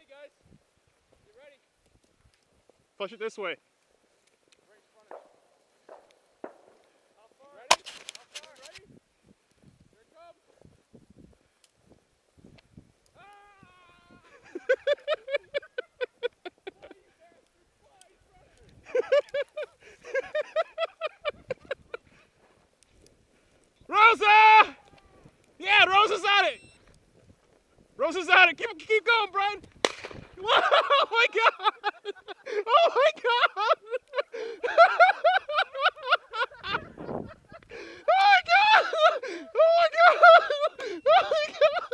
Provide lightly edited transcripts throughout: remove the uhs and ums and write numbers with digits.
ready, guys. Get ready. Push it this way. Right in front of you. How far? Ready? How far? Ready? Here it comes. Ah! Fly, you bastard! Fly! He's running! Rosa! Yeah, Rosa's at it! Rosa's at it! Keep going, Brian! Oh my god! Oh my god! Oh my god! Oh my god! Oh my god!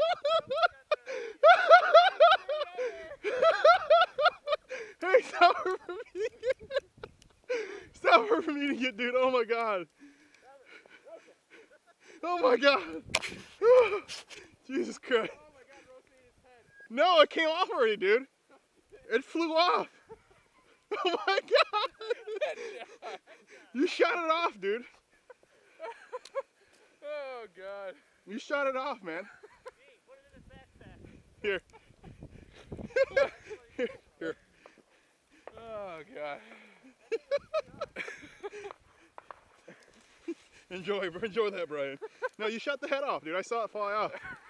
Hey, stop her from eating it! Stop her from eating it, dude! Oh my god! Oh my god! Jesus Christ! Oh my god, Rosa ate his head. No, it came off already, dude. It flew off. Oh my god! You shot it off, dude. Oh god. You shot it off, man. Hey, put it in his backpack. Here. Here. Oh god. Enjoy that, Brian. No, you shot the head off, dude. I saw it fly off.